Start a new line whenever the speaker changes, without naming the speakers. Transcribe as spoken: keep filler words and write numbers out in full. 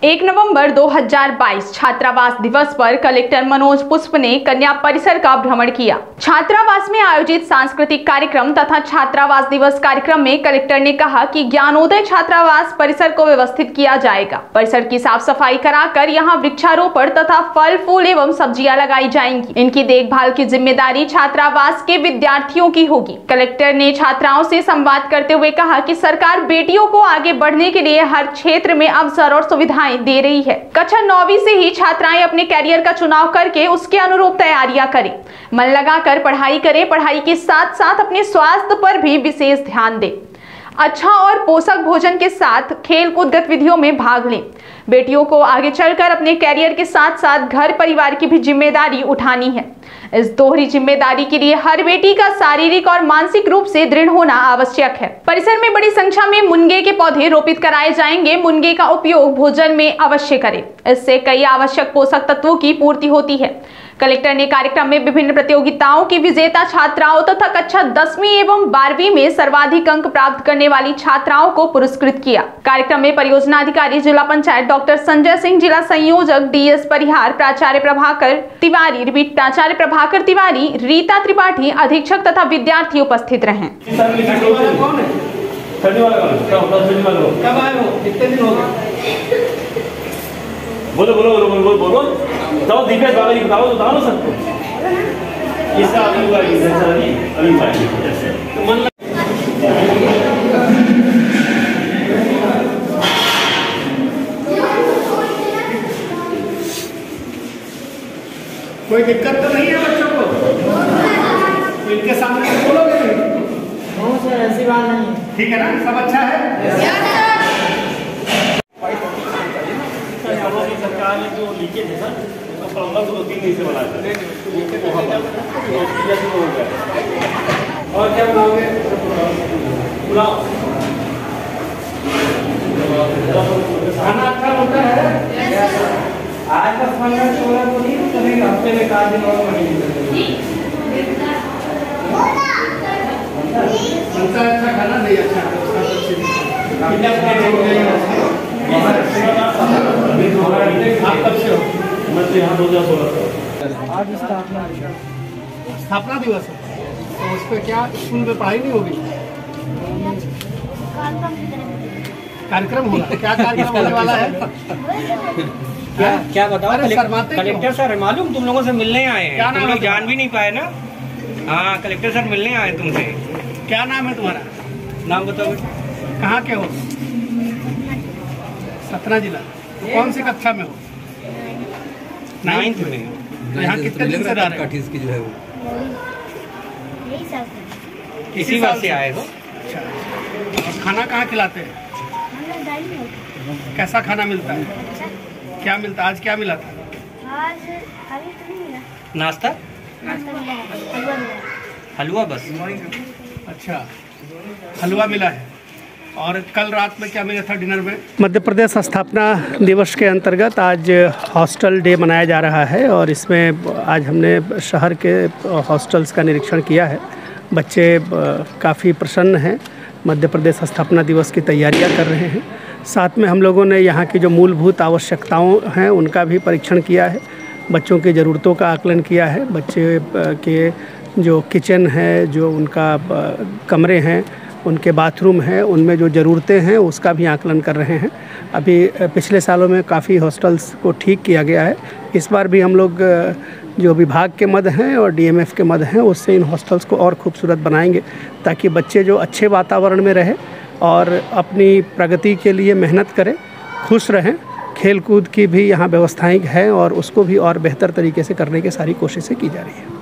एक नवंबर दो हज़ार बाईस छात्रावास दिवस पर कलेक्टर मनोज पुष्प ने कन्या परिसर का भ्रमण किया। छात्रावास में आयोजित सांस्कृतिक कार्यक्रम तथा छात्रावास दिवस कार्यक्रम में कलेक्टर ने कहा कि ज्ञानोदय छात्रावास परिसर को व्यवस्थित किया जाएगा। परिसर की साफ सफाई कराकर यहां वृक्षारोपण तथा फल फूल एवं सब्जियां लगाई जाएंगी। इनकी देखभाल की जिम्मेदारी छात्रावास के विद्यार्थियों की होगी। कलेक्टर ने छात्राओं से संवाद करते हुए कहा कि सरकार बेटियों को आगे बढ़ने के लिए हर क्षेत्र में अवसर और सुविधाएं दे रही है। कक्षा नौवीं से ही छात्राएं अपने कैरियर का चुनाव करके उसके अनुरूप तैयारियां करें, मन लगाकर पढ़ाई करें, पढ़ाई के साथ साथ अपने स्वास्थ्य पर भी विशेष ध्यान दें, अच्छा और पोषक भोजन के साथ खेल कूद गतिविधियों में भाग लें। बेटियों को आगे चलकर अपने कैरियर के साथ साथ घर परिवार की भी जिम्मेदारी उठानी है। इस दोहरी जिम्मेदारी के लिए हर बेटी का शारीरिक और मानसिक रूप से दृढ़ होना आवश्यक है। परिसर में बड़ी संख्या में मुनगे के पौधे रोपित कराए जाएंगे। मुनगे का उपयोग भोजन में अवश्य करें, इससे कई आवश्यक पोषक तत्वों की पूर्ति होती है। कलेक्टर ने कार्यक्रम में विभिन्न प्रतियोगिताओं की विजेता छात्राओं तथा कक्षा दसवीं एवं बारहवीं में सर्वाधिक अंक प्राप्त करने वाली छात्राओं को पुरस्कृत किया। कार्यक्रम में परियोजना अधिकारी जिला पंचायत डॉक्टर संजय सिंह, जिला संयोजक डीएस परिहार, प्राचार्य प्रभाकर तिवारी, प्राचार्य प्रभाकर तिवारी, रीता त्रिपाठी, अधीक्षक तथा विद्यार्थी उपस्थित रहे।
बोलो बोलो बोलो बोलो बोलो बताओ, दिव्या बाबा जी बताओ बताओ ना सबको। ये सब अभी हुआ है, सर अभी अभी हुआ है जैसे तो मन
कोई दिक्कत तो नहीं है बच्चों को? तो इनके सामने बोलोगे नहीं?
नहीं सर, ऐसी बात नहीं है।
ठीक है ना, सब अच्छा है।
सरकार ने जो लीकेज है सर, उसका प्रॉब्लम तो दो तीन दिन से बना है। और क्या बनाओगे? पुलाव। खाना अच्छा होता है। आज का खाना छोला तो नहीं चलेगा, हफ्ते में चार दिन और
बनता है अच्छा खाना, नहीं अच्छा आप कब से हो?
मैं तो यहाँ दो हजार सोलह से।
आज स्थापना स्थापना दिवस है, तो उस पर क्या स्कूल में पढ़ाई नहीं होगी? कार्यक्रम होगा। क्या कार्यक्रम होने वाला है?
क्या क्या बताओ?
कलेक्टर
सर मालूम तुम लोगों से मिलने आए हैं, तुम लोग जान भी नहीं पाए ना। हाँ, कलेक्टर सर मिलने आए तुमसे।
क्या नाम है तुम्हारा?
नाम बताओ।
कहाँ के हो? सतना जिला। तो कौन सी कक्षा में हो?
नाइन्थ में।
तो यहाँ कितने दिन से रह रहे हो?
की जो है वो
इसी बात से आए हो?
अच्छा, और खाना कहाँ खिलाते हैं? कैसा खाना मिलता है? क्या मिलता है? आज क्या मिला था?
आज अभी तो नहीं मिला।
नाश्ता?
नाश्ता मिला है, हलवा मिला है।
हलवा बस?
अच्छा, हलवा मिला है। और कल रात में क्या मिला था डिनर में? मध्य प्रदेश स्थापना दिवस के अंतर्गत आज हॉस्टल डे मनाया जा रहा है और इसमें आज हमने शहर के हॉस्टल्स का निरीक्षण किया है। बच्चे काफ़ी प्रसन्न हैं, मध्य प्रदेश स्थापना दिवस की तैयारियां कर रहे हैं। साथ में हम लोगों ने यहाँ की जो मूलभूत आवश्यकताओं हैं उनका भी परीक्षण किया है, बच्चों की ज़रूरतों का आकलन किया है, बच्चे के जो किचन है, जो उनका कमरे हैं, उनके बाथरूम हैं, उनमें जो ज़रूरतें हैं उसका भी आकलन कर रहे हैं। अभी पिछले सालों में काफ़ी हॉस्टल्स को ठीक किया गया है। इस बार भी हम लोग जो विभाग के मद हैं और डीएमएफ के मद हैं उससे इन हॉस्टल्स को और खूबसूरत बनाएंगे ताकि बच्चे जो अच्छे वातावरण में रहें और अपनी प्रगति के लिए मेहनत करें, खुश रहें। खेल कूद की भी यहाँ व्यवस्थाएँ हैं और उसको भी और बेहतर तरीके से करने की सारी कोशिशें की जा रही हैं।